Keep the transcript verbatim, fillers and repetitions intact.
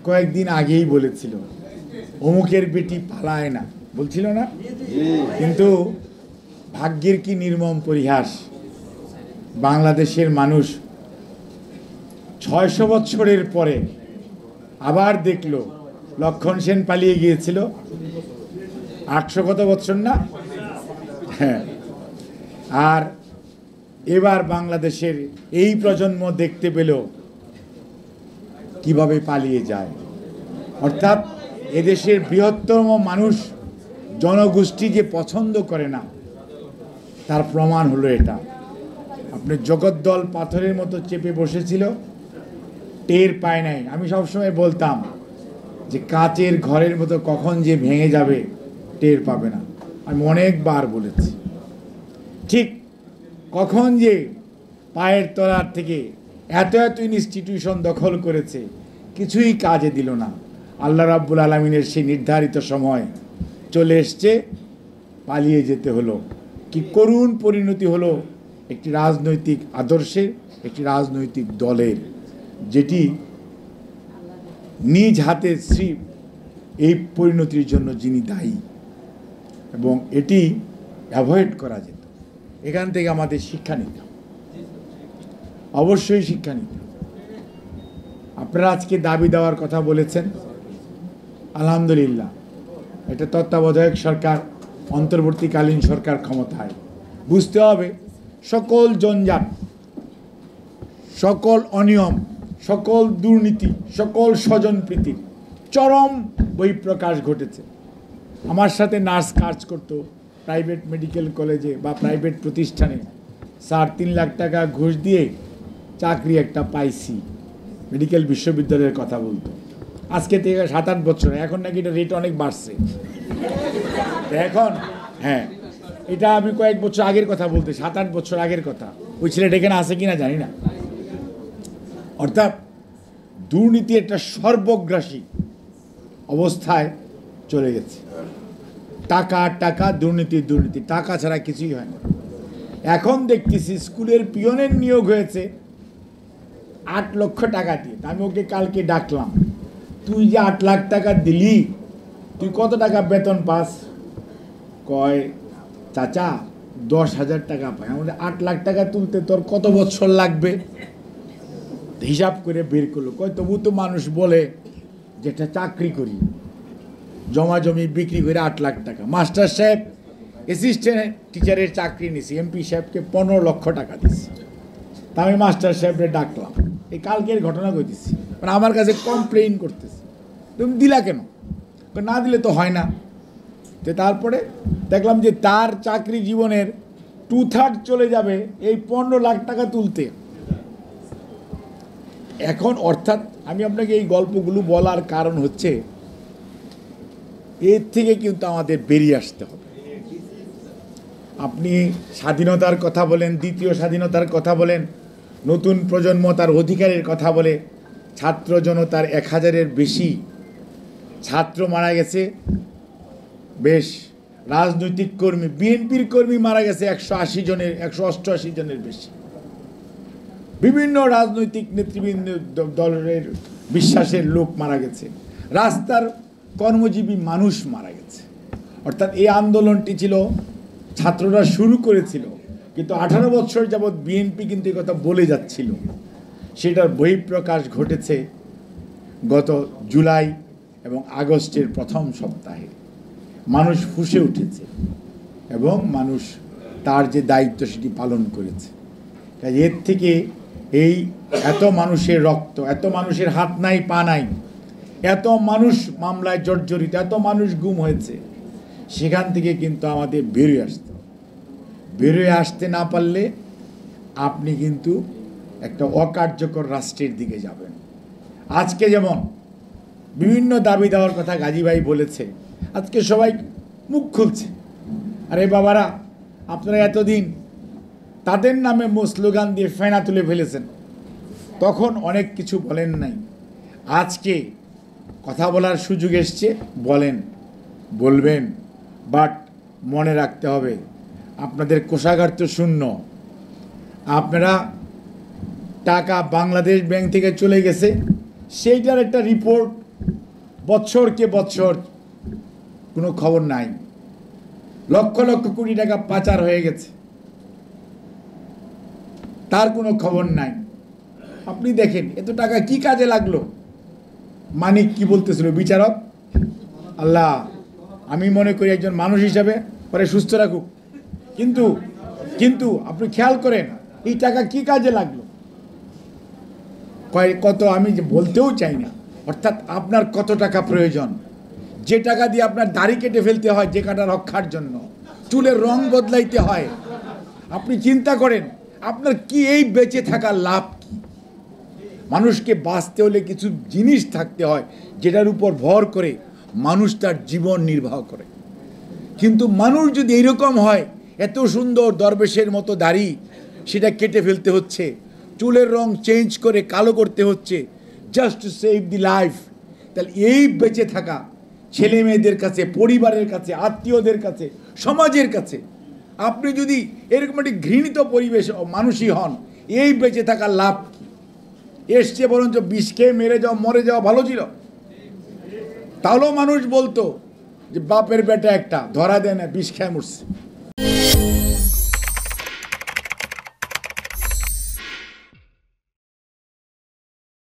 কয়েকদিন আগেই বলেছিল অমুকের বেটি পালায় না, বলছিল না? কিন্তু ভাগ্যের কি নির্মম পরিহাস, বাংলাদেশের মানুষ ছয়শো বৎসরের পরে আবার দেখলো লক্ষণ সেন পালিয়ে গিয়েছিল আটশো কত বৎসর না, হ্যাঁ, আর এবার বাংলাদেশের এই প্রজন্ম দেখতে পেল কিভাবে পালিয়ে যায়। অর্থাৎ এদেশের বৃহত্তম মানুষ জনগোষ্ঠী যে পছন্দ করে না তার প্রমাণ হলো এটা। আপনি জগদ্দল পাথরের মতো চেপে বসেছিল, টের পায় নাই। আমি সবসময় বলতাম যে কাচের ঘরের মতো কখন যে ভেঙে যাবে টের পাবে না, আমি অনেকবার বলেছি। ঠিক কখন যে পায়ের তলার থেকে এত এত ইনস্টিটিউশন দখল করেছে, কিছুই কাজে দিল না। আল্লাহ রাব্বুল আলামিনের সেই নির্ধারিত সময় চলে এসছে, পালিয়ে যেতে হলো। কি করুণ পরিণতি হলো একটি রাজনৈতিক আদর্শের, একটি রাজনৈতিক দলের, যেটি নিজ হাতে শ্রী এই পরিণতির জন্য যিনি দায়ী, এবং এটি অ্যাভয়েড করা যেত। এখান থেকে আমাদের শিক্ষা নিতে হবে, অবশ্যই শিক্ষা নিতে হবে। আপনারা আজকে দাবি দেওয়ার কথা বলেছেন, আলহামদুলিল্লাহ, এটা তত্ত্বাবধায়ক সরকার, অন্তর্বর্তীকালীন সরকার ক্ষমতায়। বুঝতে হবে সকল জঞ্জাট, সকল অনিয়ম, সকল দুর্নীতি, সকল স্বজনপ্রীতির চরম বহিঃপ্রকাশ ঘটেছে। আমার সাথে নার্স কাজ করতো প্রাইভেট মেডিকেল কলেজে বা প্রাইভেট প্রতিষ্ঠানে, স্যার তিন লাখ টাকা ঘুষ দিয়ে চাকরি একটা পাইছি, মেডিকেল বিশ্ববিদ্যালয়ের কথা বলতো। আজকে থেকে সাত আট বছর, এখন নাকি এটা রেট অনেক বাড়ছে এখন। হ্যাঁ, এটা আমি কয়েক বছর আগের কথা বলতে, সাত আট বছর আগের কথা। ওই ছেলেটা এখানে আছে কিনা জানি না। অর্থাৎ দুর্নীতি একটা সর্বগ্রাসী অবস্থায় চলে গেছে। টাকা টাকা, দুর্নীতি দুর্নীতি, টাকা ছাড়া কিছুই হয় না। এখন দেখতেছি স্কুলের পিয়নের নিয়োগ হয়েছে আট লক্ষ টাকা দিয়ে। আমি ওকে কালকে ডাকলাম, তুই যে আট লাখ টাকা দিলি, তুই কত টাকা বেতন পাস? কয় চাচা দশ হাজার টাকা পাই। আমাদের আট লাখ টাকা তুলতে তোর কত বছর লাগবে? হিসাব করে বের করলো। কয় তবু তো মানুষ বলে যেটা চাকরি করি, জমা জমি বিক্রি করে আট লাখ টাকা। মাস্টার সাহেব অ্যাসিস্ট্যান্ট টিচারের চাকরি নিছি, এমপি সাহেবকে পনেরো লক্ষ টাকা দিছি। তা আমি মাস্টার সাহেবরে ডাকলাম, এই কালকের ঘটনা কইতেছি, মানে আমার কাছে কমপ্লেইন করতেছে, তুমি দিলা কেন? না দিলে তো হয় না। তো তারপরে দেখলাম যে তার চাকরি জীবনের টু থার্ড চলে যাবে এই পনেরো লাখ টাকা তুলতে। এখন অর্থাৎ আমি আপনাকে এই গল্পগুলো বলার কারণ হচ্ছে, এর থেকে কিন্তু আমাদের বেরিয়ে আসতে হবে। আপনি স্বাধীনতার কথা বলেন, দ্বিতীয় স্বাধীনতার কথা বলেন, নতুন প্রজন্ম তার অধিকারের কথা বলে, ছাত্র জনতার এক হাজারের বেশি ছাত্র মারা গেছে, বেশ রাজনৈতিক কর্মী, বিএনপির কর্মী মারা গেছে একশো আশি জনের, একশো অষ্টআশি জনের বেশি। বিভিন্ন রাজনৈতিক নেতৃবৃন্দ দলের বিশ্বাসের লোক মারা গেছে, রাস্তার কর্মজীবী মানুষ মারা গেছে। অর্থাৎ এই আন্দোলনটি ছিল ছাত্ররা শুরু করেছিল, কিন্তু আঠারো বছর যাবৎ বিএনপি কিন্তু এই কথা বলে যাচ্ছিল। সেটার বহিঃপ্রকাশ ঘটেছে গত জুলাই এবং আগস্টের প্রথম সপ্তাহে। মানুষ ফুঁসে উঠেছে এবং মানুষ তার যে দায়িত্ব সেটি পালন করেছে। তাই এর থেকে এই এত মানুষের রক্ত, এত মানুষের হাত নাই পা নাই, এত মানুষ মামলায় জর্জরিত, এত মানুষ গুম হয়েছে, সেখান থেকে কিন্তু আমাদের বেরিয়ে আসতে বেরোয় আসতে না পারলে আপনি কিন্তু একটা অকার্যকর রাষ্ট্রের দিকে যাবেন। আজকে যেমন বিভিন্ন দাবি দেওয়ার কথা গাজী ভাই বলেছে, আজকে সবাই মুখ খুলছে, আরে বাবারা আপনারা এতদিন তাদের নামে স্লোগান দিয়ে ফেনা তুলে ফেলেছেন, তখন অনেক কিছু বলেন নাই, আজকে কথা বলার সুযোগ এসছে, বলেন, বলবেন, বাট মনে রাখতে হবে আপনাদের কোষাগার তো শূন্য। আপনারা টাকা বাংলাদেশ ব্যাংক থেকে চলে গেছে, সেইটার একটা রিপোর্ট বৎসরকে বৎসর কোনো খবর নাই, লক্ষ লক্ষ কোটি টাকা পাচার হয়ে গেছে, তার কোনো খবর নাই। আপনি দেখেন এত টাকা কি কাজে লাগলো? মানিক কি বলতেছিল বিচারক, আল্লাহ আমি মনে করি একজন মানুষ হিসাবে পরে সুস্থ রাখুক, কিন্তু কিন্তু আপনি খেয়াল করেন এই টাকা কি কাজে লাগলো? কয় কত আমি যে বলতেও চাই না। অর্থাৎ আপনার কত টাকা প্রয়োজন, যে টাকা দিয়ে আপনার দাড়ি কেটে ফেলতে হয় যে কাটা রক্ষার জন্য, চুলের রং বদলাইতে হয়, আপনি চিন্তা করেন আপনার কি এই বেঁচে থাকার লাভ কি? মানুষকে বাঁচতে হলে কিছু জিনিস থাকতে হয় যেটার উপর ভর করে মানুষ তার জীবন নির্বাহ করে। কিন্তু মানুষ যদি এইরকম হয়, এত সুন্দর দরবেশের মতো দাড়ি সেটা কেটে ফেলতে হচ্ছে, চুলের রং চেঞ্জ করে কালো করতে হচ্ছে just to save the life, তাহলে এই বেঁচে থাকা ছেলে মেয়েদের কাছে, পরিবারের কাছে, আত্মীয়দের কাছে, সমাজের কাছে আপনি যদি এরকম একটি ঘৃণিত পরিবেশ মানুষই হন, এই বেঁচে থাকার লাভ কি? এসছে বরঞ্চ বিষ খেয়ে মেরে যাওয়া, মরে যাওয়া ভালো ছিল। তাহলেও মানুষ বলতো যে বাপের বেটা একটা ধরা দেয় না, বিষ খেয়ে মরছে।